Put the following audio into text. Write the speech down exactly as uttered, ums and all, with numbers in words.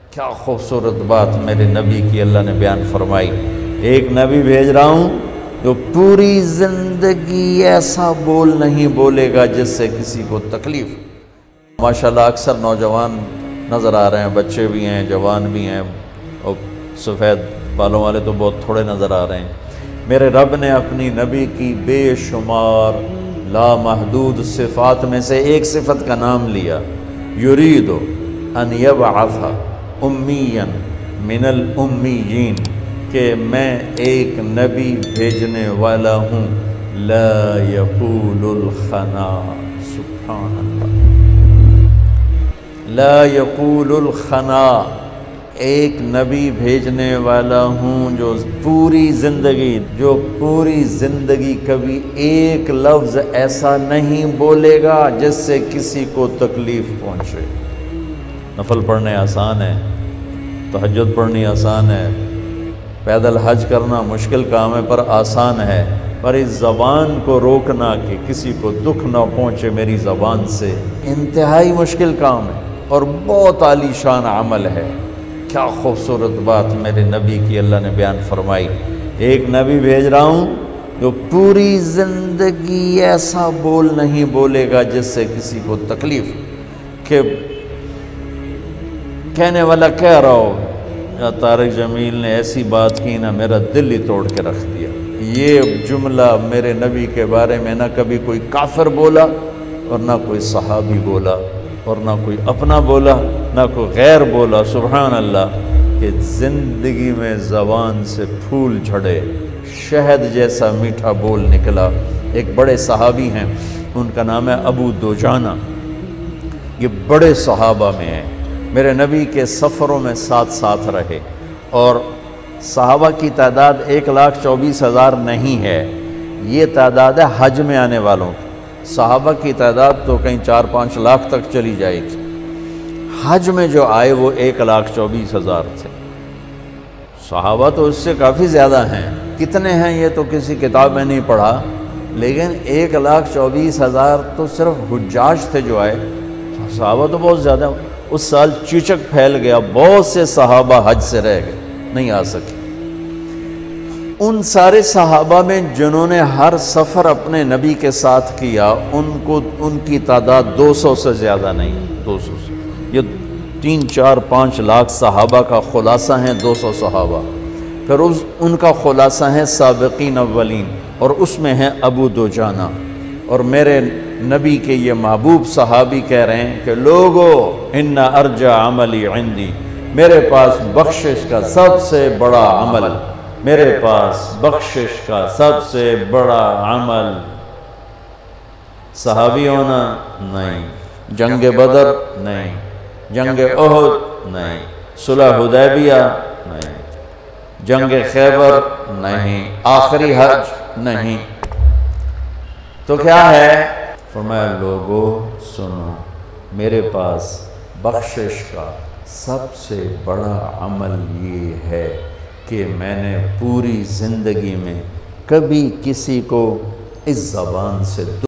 کیا خوبصورت بات میرے نبی کی اللہ نے بیان فرمائی۔ ایک نبی بھیج رہا ہوں جو پوری زندگی ایسا بول نہیں بولے گا جس سے کسی کو تکلیف۔ ماشاءاللہ اکثر نوجوان نظر آ رہے ہیں، بچے بھی ہیں، جوان بھی ہیں، اور سفید بالوں والے تو بہت تھوڑے نظر آ رہے ہیں۔ میرے رب نے اپنی نبی کی بے شمار لامحدود صفات میں سے ایک صفت کا نام لیا، یرید ان یبعث امیا من الامیین، کہ میں ایک نبی بھیجنے والا ہوں لا یقول الخنا، سبحان اللہ، لا یقول الخنا، ایک نبی بھیجنے والا ہوں جو پوری زندگی جو پوری زندگی کبھی ایک لفظ ایسا نہیں بولے گا جس سے کسی کو تکلیف پہنچے۔ نفل پڑھنے آسان ہے، تہجد پڑھنی آسان ہے، پیدل حج کرنا مشکل کام ہے پر آسان ہے، پر اس زبان کو روکنا کہ کسی کو دکھ نہ پہنچے میری زبان سے انتہائی مشکل کام ہے اور بہت عالی شان عمل ہے۔ کیا خوبصورت بات میرے نبی کی اللہ نے بیان فرمائی۔ ایک نبی بھیج رہا ہوں جو پوری زندگی ایسا بول نہیں بولے گا جس سے کسی کو تکلیف، کہ کہنے والا کہہ رہا ہو یا طارق جمیل نے ایسی بات کی نہ میرا دل ہی توڑ کے رکھ دیا۔ یہ جملہ میرے نبی کے بارے میں نہ کبھی کوئی کافر بولا اور نہ کوئی صحابی بولا اور نہ کوئی اپنا بولا نہ کوئی غیر بولا، سبحان اللہ، کہ زندگی میں زبان سے پھول جھڑے، شہد جیسا میٹھا بول نکلا۔ ایک بڑے صحابی ہیں، ان کا نام ہے ابو دوجانہ، یہ بڑے صحابہ میں ہیں، میرے نبی کے سفروں میں ساتھ ساتھ رہے، اور صحابہ کی تعداد ایک لاکھ چوبیس ہزار نہیں ہے، یہ تعداد ہے حج میں آنے والوں کی۔ صحابہ کی تعداد تو کہیں چار پانچ لاکھ تک چلی جائے گی، حج میں جو آئے وہ ایک لاکھ چوبیس ہزار تھے۔ صحابہ تو اس سے کافی زیادہ ہیں، کتنے ہیں یہ تو کسی کتاب میں نہیں پڑھا، لیکن ایک لاکھ چوبیس ہزار تو صرف حجاج تھے جو آئے، صحابہ تو بہت زیادہ۔ اس سال چیچک پھیل گیا، بہت سے صحابہ حج سے رہ گئے، نہیں آ سکے۔ ان سارے صحابہ میں جنہوں نے ہر سفر اپنے نبی کے ساتھ کیا، ان کو ان کی تعداد دو سو سے زیادہ نہیں، دو سو سے، یہ تین چار پانچ لاکھ صحابہ کا خلاصہ ہیں دو سو صحابہ، پھر اس ان کا خلاصہ ہیں سابقین اولین، اور اس میں ہیں ابو دوجانہ۔ اور میرے نبی کے یہ محبوب صحابی کہہ رہے ہیں کہ لوگو ان ارجع عملی عندی، میرے پاس بخشش کا سب سے بڑا عمل، میرے پاس بخشش کا سب سے بڑا عمل صحابی ہونا نہیں، جنگ بدر نہیں، جنگ احد نہیں، صلح حدیبیہ نہیں، جنگ خیبر نہیں، آخری حج نہیں، تو کیا ہے؟ فرمایا لوگو سنو، میرے پاس بخشش کا سب سے بڑا عمل یہ ہے کہ میں نے پوری زندگی میں کبھی کسی کو اس زبان سے